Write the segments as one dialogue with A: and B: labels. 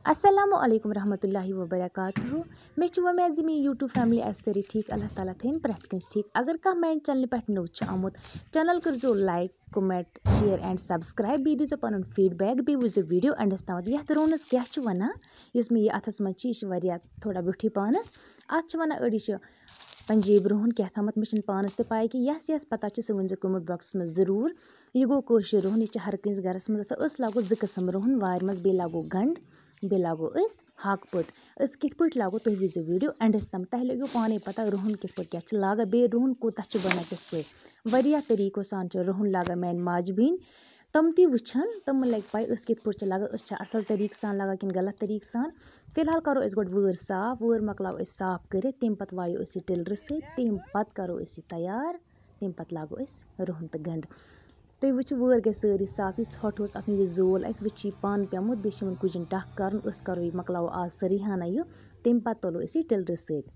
A: अस्सलामु अलैकुम रहमतुल्लाहि व बरकातुहू मे उम्मीद मे यूट्यूब फैमिली आरी ठीक अल्लाह ताला थैन प्रत कंस ठीक अगर कह मेन चैनल पे नो आमुत चैनल करो like comment share and subscribe बी दीजो पन फीडबैक बी वो वीडियो एंडस तम ये रोनस क्या वन मे यह अथस मज थोड़ा ब्यूठी पानस अत वन अड़ी पंजाबी रोहन क्या थमत मे पानस ते पाई कि यस पता सह वन कमेंट बॉक्स में ज़रूर यह गो कशर रोहन यह हर कंस गरस मज लागो ज किस्म रोहन वार मज बे लागो गंड बे लागो हाक पट कित पट लागो तुम वो वीडियो एंडस तम तह लगो पाने पता रोहन कित पट क्या लागा बे रोहन कोता बना कित पट वरिया तरीको सान रोहन लागा मैन माज बीन तम ती वुछन तम लग पाई कित पट लागा असल तरीक सान लागा कि गलत तरीक सान फिलहाल करो गोड वर साफ वर मकलाओ साफ कर तम पत वायो टिलर सम पत करो तैयार तम पत लागो रोहन तो गंड तुम वो वर गई सारी साफ यह ोट अत यह जोल वो पान पेमुत बे कुजन टक कर करो यह मकलाओ आज सारी हना यह तम पत तुलो यह टिलर सत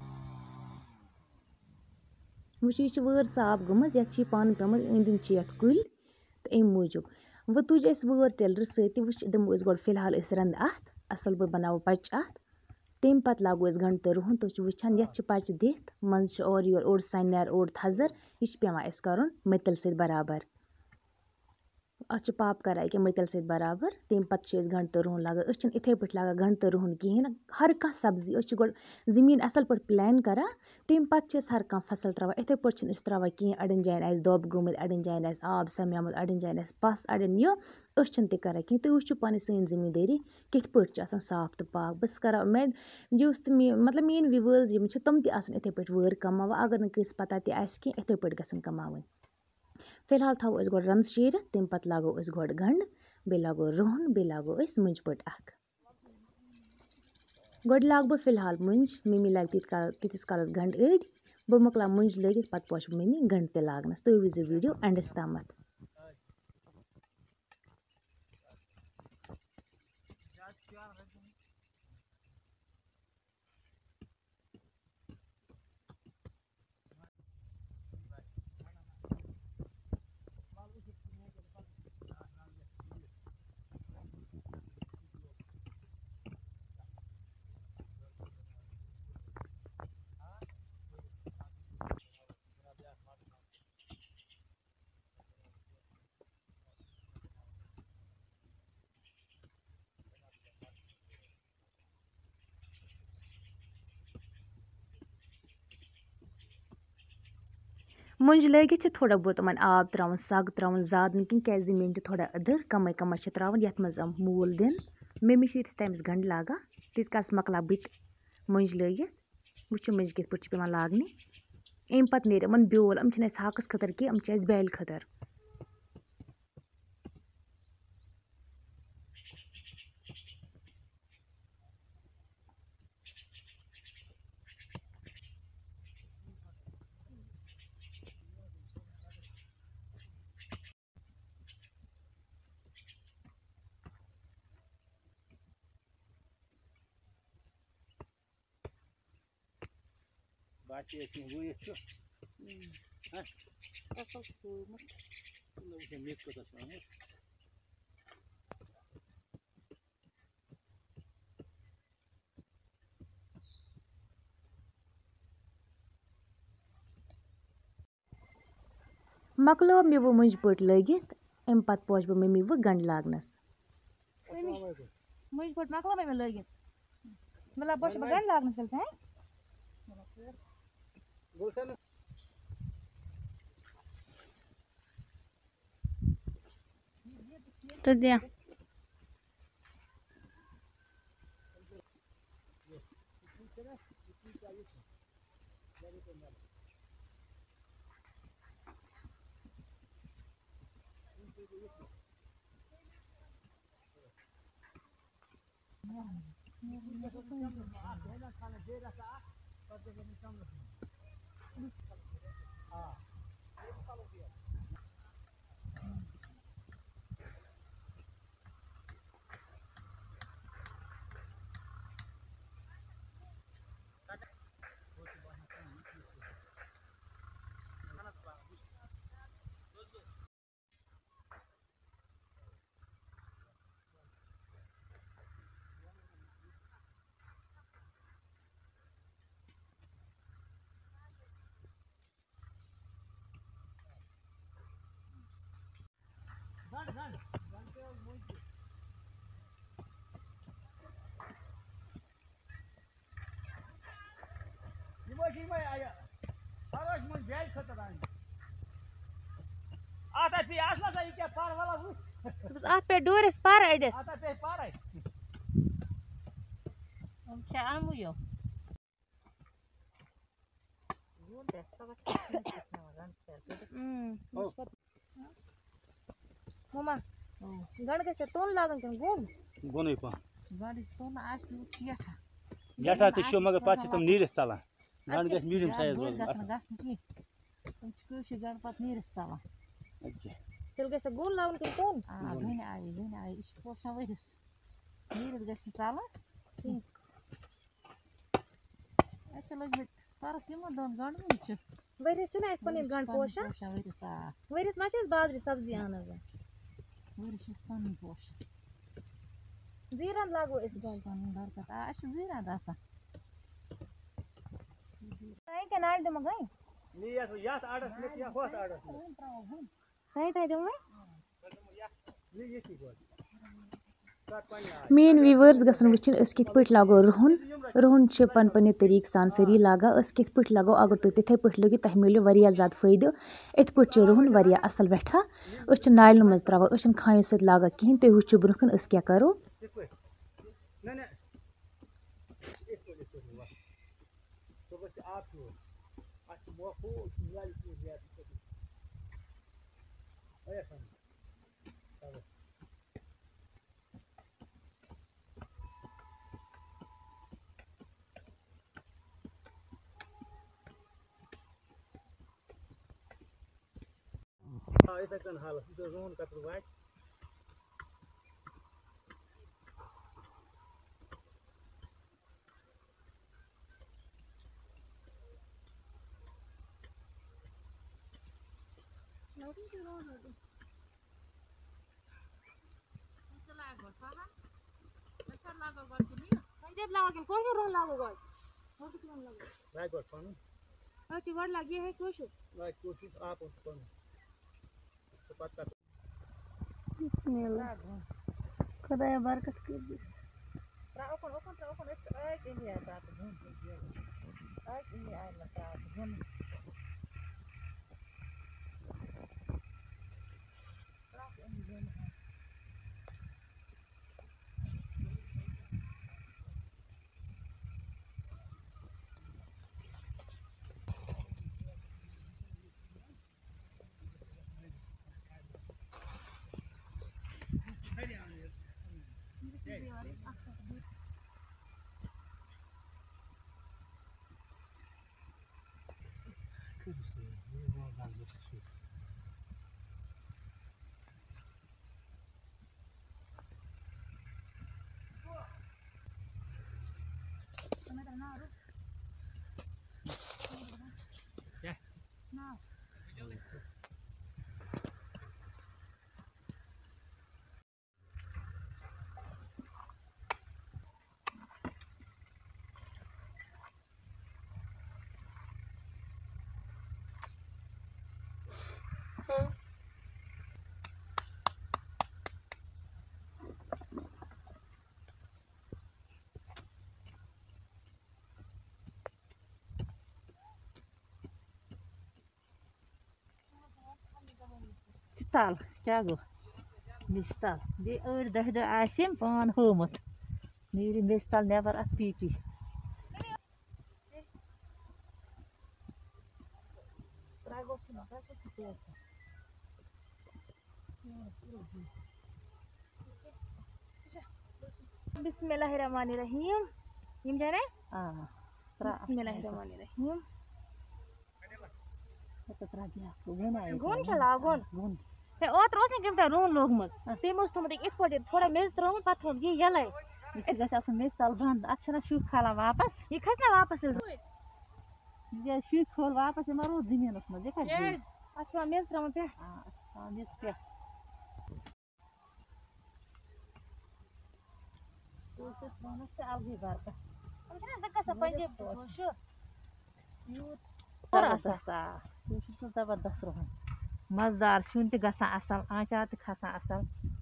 A: वो यह वर साफ गमज ये पान पेमुत अंद अंद ये कुल तो अम मूजूब वो तुज वर टिलर सत वो दमो गोड फिलहाल रंद अत असल पे बनावो पच अत तम पत लागो गंड तो रोहन तुम वुचान ये पच दिथ मज और योर ओड सन्यार ओड थजर यह पेवान कर मतिल सत बराबर अत पाप कर अके मतिल सत बराबर तम पत गंड तो रोहन लागा इथे पे लागा गंड तो रोहन कहें हर कह सब्जी गोड जमीन असल पे प्लान करा तम पत हर कह फसल त्रावान इथे पे त्रावान कहें अड़न जायन दब गोमुत अड़न जायन आब समेमुत अड़न जायन पस अड़न यह तरा कहें तुम वो पानी सन जिम्मेदारी कित पे साफ तो पाक बस करा उम्मीद मतलब मेन व्यूअर्स तम इथे पे वर कमावा अगर न कंस पता तह इथे पे गसन कमावन फिलहाल थो गोड रंद शीर तम पत लागो गोड गंड बे लागो रोहन बे लागो मुंज पट गोड लाग बह फिलहाल मुंज मम्मी लाग तीस कालस गंड अड़ बह मकला मुंज लगित पत पोश मम्मी गंड ते लागनस तुम वो वीडियो एंडस तमत मुंज लगित थोड़ा बहुत इन आब त्रावन सग त्रावन ज्यादा न क्या जमीन थोड़ा अदर कम कम त्रावन ये मज मूल दिन मम्मी इस टाइम्स गंड लागा तीस काल मकला बत मुंज लगित वो मुंज कित पे पे लागने अम पत नेर ब्योल हाकस खतर कह बैल खतर मकलो मे वो मुंज पट लगित अम पत पोश बह मम्मी वो गंड लागनस
B: मुंज पट मकलो मे लगित मतलब पोश बह गंड लागनस तो दिया अत पे डोरिस पार अड़िस मम्मा गण कैसे तोन लागन कन गुन
C: गुन पा
B: गण तोन आस केठा
C: गेठा तो शो मगर पाछ तुम नीरिस चला गण गस मीडियम साइज
B: गसन गसन की तुम छकुश गण पत नीरिस चला
C: अच्छा
B: तेल कैसे गुन लागन कन तोन गुन आई इस पोषा वरिस नीरिस गसन चला अच्छा लग पर सिम दोन गण छ वरिस छ ना इस पन गण पोषा वरिस मा छ बाजरी सब्जी आना वरिस पन पोषा जीरन लागो इस गण पन बरकत आश जीरा दासा नहीं के नाल दम गई
C: नी यास आडस में या होस आडस में
B: नहीं ता दम
C: नी ये की बोल
A: मेन व्यूवर्स गसन वुचन अस कित पट लागो रुहन छ पन पन तरीक सान सरी लागा अस कित पट लागो अगर तुम तिथे पट लगे तह मिलो वरिया ज्यादा फायदे इत पट छ रुहन वरिया असल बैठा अस छ नालन मज त्रावा अस छ खायो सत लागा कहीं तुम वुचो ब्रोखन अस क्या करो
C: इस कन हाल तो रोन कतर वाट
B: खुदा बरकत कर दी ताल क्या गो मिस्ताल बे अड़ दह दह आसिम पान होमुत नीर मिस्ताल नेबर अत पीटी
A: बिस्मिल्लाहिर्रहमानिर्रहीम यम जाने बिस्मिल्लाहिर्रहमानिर्रहीम गुन चला गुन हे ओत रोस ने केमता रोन लोगमत तेमस तमत इत पटे थोड़ा मेज त्रम पत हम ये यले
B: इस गस आसन मिस्ताल बंद अच्छा शुक खाला वापस
A: ये खसना वापस
B: ये शुक खोल वापस मारो जमीन में देखा
A: अच्छा मेज त्रम पे
B: हां मेज पे तो से त्रम से अलगी बार
A: हम ना जका सा पंजे शो
B: और असा तो जबरदस्त रहा मजदार सुन ते गसा असल आचा ते खसा असल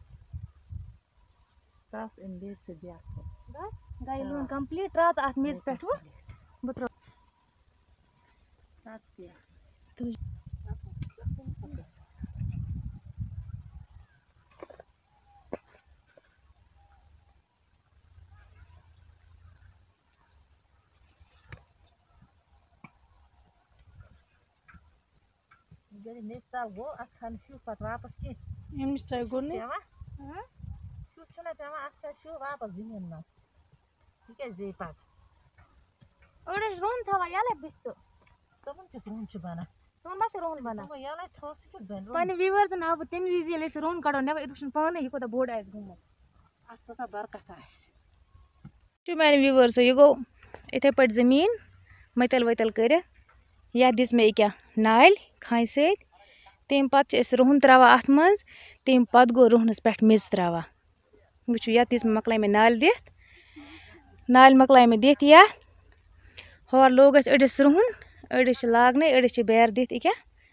B: तस इन बेस से दिया
A: बस गाइलोन कंप्लीट रात आठ मेज पेठो बत्रो
B: तस किया गो अखान शू पत वापस की
A: एमस त्रा गुन
B: शू छना पेवा अखा शू वापस जमीन में ठीक जे पत
A: ओडस रोन थवा याले बिस्तो
B: तमन के रोन छ बना
A: तमन बा रोन बना
B: तम याले थोस के बन
A: पानी व्यूअर्स ना अब तम विज ले रोन कड़ो ने इदुशन पाने ही कोता बोर्ड आइस गुम
B: आता बरकत आइस
A: जो मैंने व्यूअर्स ये गो इथे पट जमीन मतल वतल करे या दिस में क्या नाल खाई से तम पत रोहन त्रावा अत मज तम पत गो रोहनस पे मिज त्रावा वो या दिस में मकल में नाल दित नाल मकल में दित या हर लोग अड़स रोहन अड़स लागने अड़स बेर दित क्या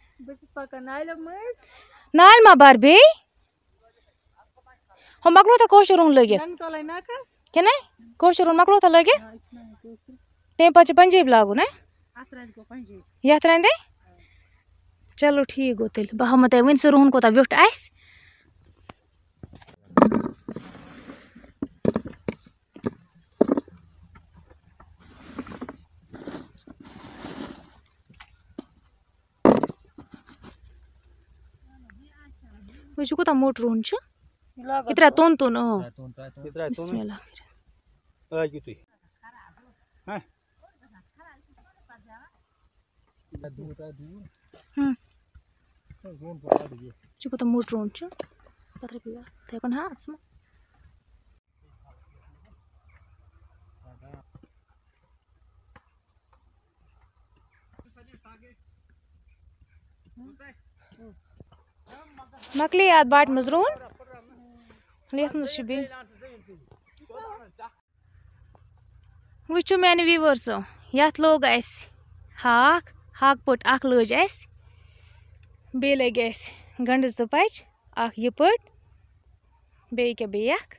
A: नाल मा बार बे हम मकलो था कोश रोहन लगे क्या कोश रोहन मकलो था लगे तम पे पंजाब लागू ना यथ रंदे चलो ठीक गो तेल बह हम वन सह रोहन कोता व्योट आस वो कोता मोट रोहन इतना तोन तोन बिस्मिल्लाह जो तो मोट रोन छ पत्र पिवा ते कोन हाथ में मकली याद बाट मजरून लेख नशबी वो मैंने व्यूअर्स यथ लोग हाक हाक पट अख लज बे लग गंड जो पच अख ये पट बे क्या बेख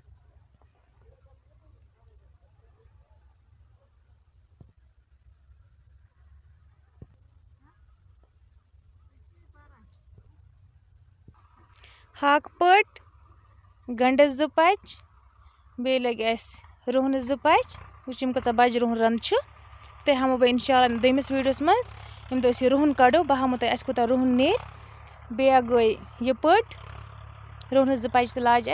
A: हाक पट गंडस जो पच बे लग रोहन जो पच वुम कचा बज रोहन रन ते हम बह इंशाल्लाह दमिस वीडियोस मज यम दो रोहन कड़ो बह हम तह कोता रोहन नेर बे गई ये पट रोहन जो पच लाज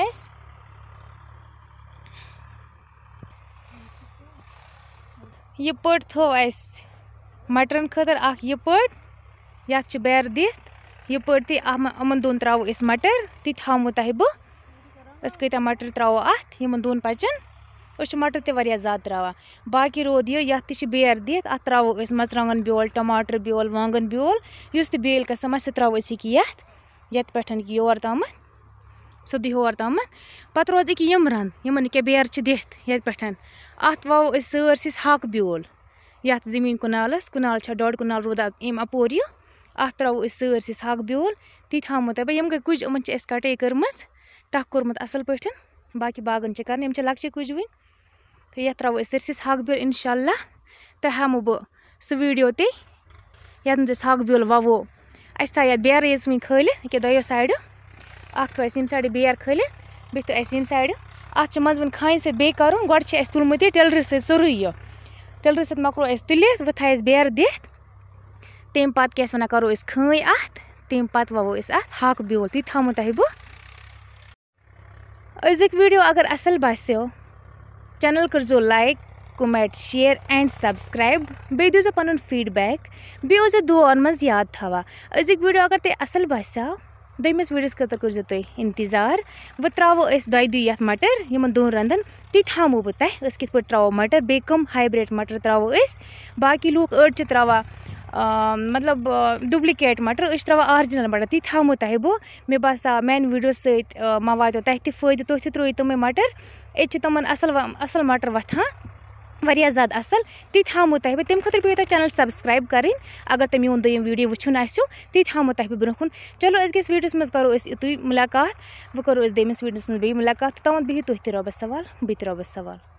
A: ये पट थो मटरन खतर अख ये पट यथ बेर दित ये पट ती अमन दोन त्रो मटर ती हम तह बह कत्या मटर त्रो अत यमन दोन पचन मटर ते वारिया ज़्यादा त्रावा बाकी रोद यह बेर दित अत त्रो मरचांगन बेल टमाटर बेल वांगन बेल उस बेल कसम सह त्रो ये पे योर तम सोदी होर तम पत रोज यम रन यमन क्या बेर दित ये पे अत वो सरसी हक बेल यथ जमीन कुनालस कुनाल 1.5 कुनाल रोद अम अपोर अत त्रो सरसी हक बेल ती हम तह यम गई कुछ इन कटे कर्म टक कोर्मुत असल पे बाकी बागन कर लक्चे कुछ वन तो ये त्रो सरसिस हक बेल इंशाल्लाह तो हम बह सह वीडियो ते हक बेल वो अस था बेर यम खल क्या दो साइड अख थो यम साइड बेर खल बे थो यम साइड अत मज वन खान सत कर गोड तुलमुत टेलर सोरुई टेलर सत मकलो तुल वो थे बेर दित तम पे क्या वन करो खान अत तम पे वो अत हक बेल ती थमु तह बह अजुक वीडियो अगर असल बास्यो चैनल करजो like comment share and subscribe बे दीजो पन फीडबैक बे दुआन मज याद थवा अजुक वीडियो अगर ते असल बास्यो दमिस वीडियोस खतर करजो तुम इंतजार वो त्रो दु ये मटर यमन दोन रंदन ती हमो बह तह कित पे त्रो मटर बे कम हाइब्रिड मटर त्रो बाकी लूक अड़ त्रा मतलब डुप्लिकेट मटर त्रा ऑरिजिनल मटर ती हमो तह बह मे बासा मैन वीडियो सत मा वातो तह तह फायदे तुह त्रो तमें मटर ये तमन असल मटर वथान वारिया ज़्यादा असल ती हमो तह बह तम खतर पे चैनल सब्सक्राइब करें अगर तुम मोन दोम वीडियो वुन आसो ती हमो तह ब्रोह कुन चलो अस वीडियोस मज करो युत मुलाकात वो करो दमिस वीडियोस मज मुलाकात तमन बिहित तुह रबस सवाल बह रबस सवाल।